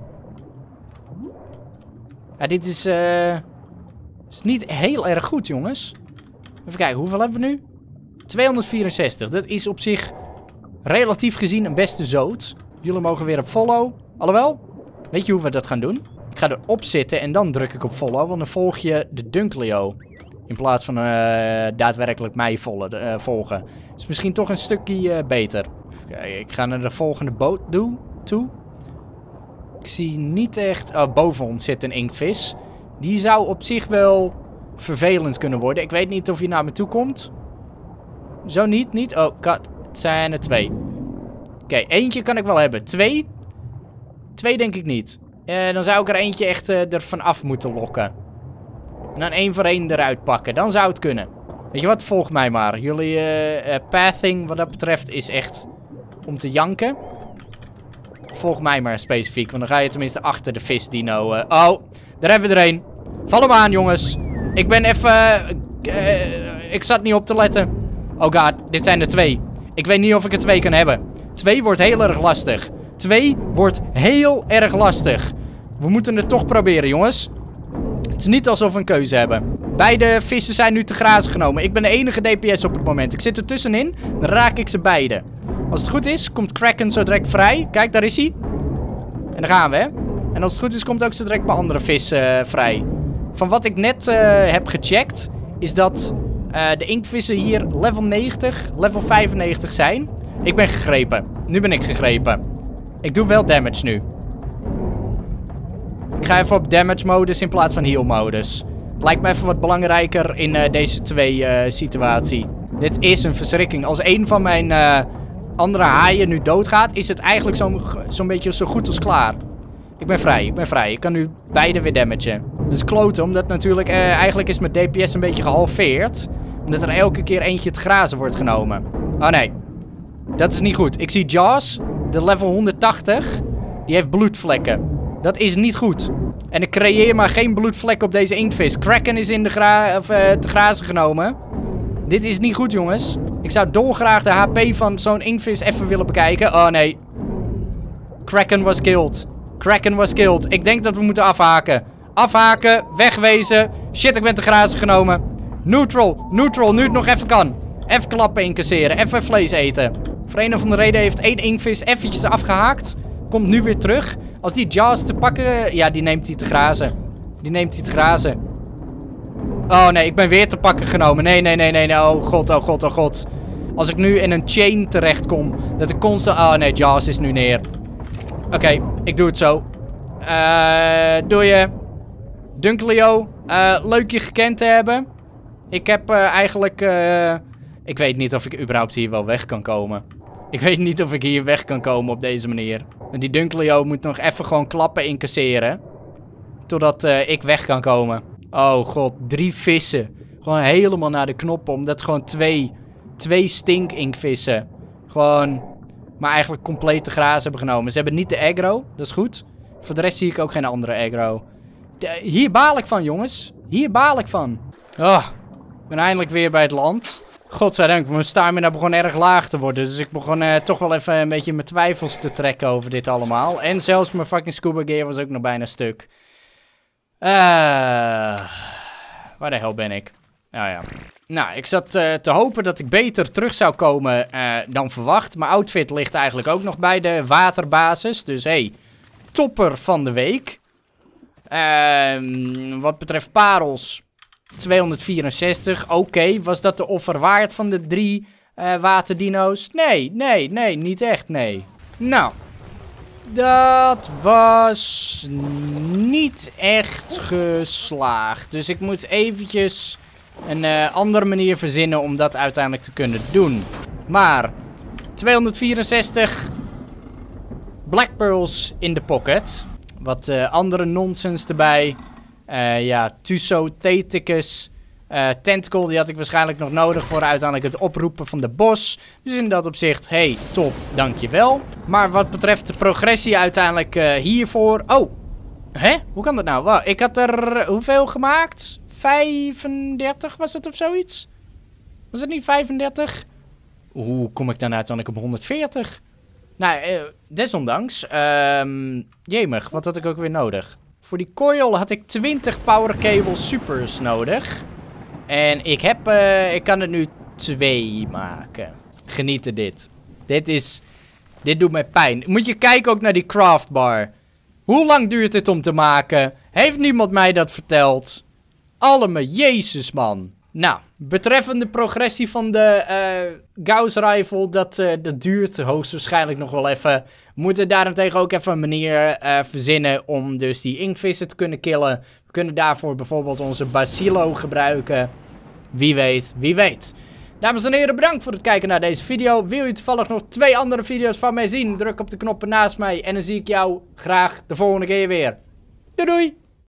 Ja, dit is, uh, is niet heel erg goed, jongens. Even kijken, hoeveel hebben we nu? tweehonderdvierenzestig. Dat is op zich relatief gezien een beste zoot. Jullie mogen weer op follow. Alhoewel, weet je hoe we dat gaan doen? Ik ga erop zitten en dan druk ik op follow. Want dan volg je de Dunkleo. In plaats van uh, daadwerkelijk mij volgen, uh, volgen. Is misschien toch een stukje uh, beter. Kijk, ik ga naar de volgende boot toe. Ik zie niet echt... Oh, boven ons zit een inktvis. Die zou op zich wel vervelend kunnen worden. Ik weet niet of hij naar me toe komt. Zo niet, niet. Oh, kat. Het zijn er twee. Oké, okay, eentje kan ik wel hebben. Twee? Twee denk ik niet. Uh, dan zou ik er eentje echt uh, ervan af moeten lokken. En dan één voor één eruit pakken. Dan zou het kunnen. Weet je wat? Volg mij maar. Jullie uh, uh, pathing wat dat betreft is echt om te janken. Volg mij maar specifiek. Want dan ga je tenminste achter de visdino. Uh, oh, daar hebben we er een. Val hem aan, jongens. Ik ben even... Uh, uh, ik zat niet op te letten. Oh god, dit zijn er twee. Ik weet niet of ik er twee kan hebben. twee wordt heel erg lastig. twee wordt heel erg lastig. We moeten het toch proberen, jongens. Het is niet alsof we een keuze hebben. Beide vissen zijn nu te grazen genomen. Ik ben de enige D P S op het moment. Ik zit er tussenin, dan raak ik ze beide. Als het goed is, komt Kraken zo direct vrij. Kijk, daar is hij. En daar gaan we, hè. En als het goed is, komt ook zo direct mijn andere vis uh, vrij. Van wat ik net uh, heb gecheckt, is dat uh, de inktvissen hier level negentig, level vijfennegentig zijn. Ik ben gegrepen. Nu ben ik gegrepen. Ik doe wel damage nu. Ik ga even op damage modus in plaats van heal modus. Het lijkt me even wat belangrijker in uh, deze twee uh, situatie. Dit is een verschrikking. Als een van mijn uh, andere haaien nu doodgaat, is het eigenlijk zo'n zo'n beetje zo goed als klaar. Ik ben vrij, ik ben vrij. Ik kan nu beide weer damagen. Dat is kloten, omdat natuurlijk uh, eigenlijk is mijn D P S een beetje gehalveerd. Omdat er elke keer eentje te grazen wordt genomen. Oh nee. Dat is niet goed. Ik zie Jaws, de level honderdtachtig. Die heeft bloedvlekken. Dat is niet goed. En ik creëer maar geen bloedvlekken op deze inktvis. Kraken is in de gra of, uh, te grazen genomen. Dit is niet goed, jongens. Ik zou dolgraag de H P van zo'n inktvis even willen bekijken. Oh nee. Kraken was killed. Kraken was killed. Ik denk dat we moeten afhaken. Afhaken. Wegwezen. Shit, ik ben te grazen genomen. Neutral. Neutral. Nu het nog even kan. Even klappen incasseren. Even vlees eten. Voor een of andere reden heeft één inktvis eventjes afgehaakt. Komt nu weer terug. Als die Jaws te pakken... Ja, die neemt hij te grazen. Die neemt hij te grazen. Oh nee, ik ben weer te pakken genomen. Nee, nee, nee, nee. nee. Oh god, oh god, oh god. Als ik nu in een chain terechtkom. Dat ik constant... Oh nee, Jaws is nu neer. Oké, okay, ik doe het zo. Uh, doe je. Dunkleo. Uh, leuk je gekend te hebben. Ik heb uh, eigenlijk... Uh, ik weet niet of ik überhaupt hier wel weg kan komen. Ik weet niet of ik hier weg kan komen op deze manier. En die Dunkleo moet nog even gewoon klappen incasseren. Totdat uh, ik weg kan komen. Oh god, drie vissen. Gewoon helemaal naar de knoppen. Omdat gewoon twee, twee stink-inkvissen. Gewoon, maar eigenlijk compleet te grazen hebben genomen. Ze hebben niet de aggro, dat is goed. Voor de rest zie ik ook geen andere aggro. De, hier baal ik van, jongens. Hier baal ik van. Oh, ik ben eindelijk weer bij het land. Godzijdank, mijn stamina begon erg laag te worden. Dus ik begon uh, toch wel even een beetje mijn twijfels te trekken over dit allemaal. En zelfs mijn fucking scuba gear was ook nog bijna stuk. Uh, waar de hel ben ik? Nou ja. Nou, ik zat uh, te hopen dat ik beter terug zou komen uh, dan verwacht. Mijn outfit ligt eigenlijk ook nog bij de waterbasis. Dus hé, hey, topper van de week. Uh, wat betreft parels... tweehonderdvierenzestig, oké. Okay. Was dat de offer waard van de drie uh, waterdino's? Nee, nee, nee, niet echt, nee. Nou, dat was niet echt geslaagd. Dus ik moet eventjes een uh, andere manier verzinnen om dat uiteindelijk te kunnen doen. Maar, tweehonderdvierenzestig Black Pearls in de pocket. Wat uh, andere nonsens erbij. Uh, ja, Tuso Theticus uh, Tentacle, die had ik waarschijnlijk nog nodig voor uiteindelijk het oproepen van de boss. Dus in dat opzicht, hey, top, dankjewel. Maar wat betreft de progressie uiteindelijk uh, hiervoor... Oh, hè? Hoe kan dat nou? Wow, ik had er uh, hoeveel gemaakt? vijfendertig was het of zoiets? Was het niet vijfendertig? Hoe kom ik dan uiteindelijk op honderdveertig? Nou, uh, desondanks, um, jemig, wat had ik ook weer nodig? Voor die coil had ik twintig power cable supers nodig. En ik heb, uh, ik kan er nu twee maken. Genieten dit. Dit is, dit doet mij pijn. Moet je kijken ook naar die craftbar. Hoe lang duurt dit om te maken? Heeft niemand mij dat verteld? Allemaal, jezus man. Nou, betreffende progressie van de uh, Gauss Rifle, dat, uh, dat duurt hoogstwaarschijnlijk nog wel even. We moeten daarentegen ook even een manier uh, verzinnen om dus die inktvissen te kunnen killen. We kunnen daarvoor bijvoorbeeld onze Bacillo gebruiken. Wie weet, wie weet. Dames en heren, bedankt voor het kijken naar deze video. Wil je toevallig nog twee andere video's van mij zien? Druk op de knoppen naast mij en dan zie ik jou graag de volgende keer weer. Doei doei!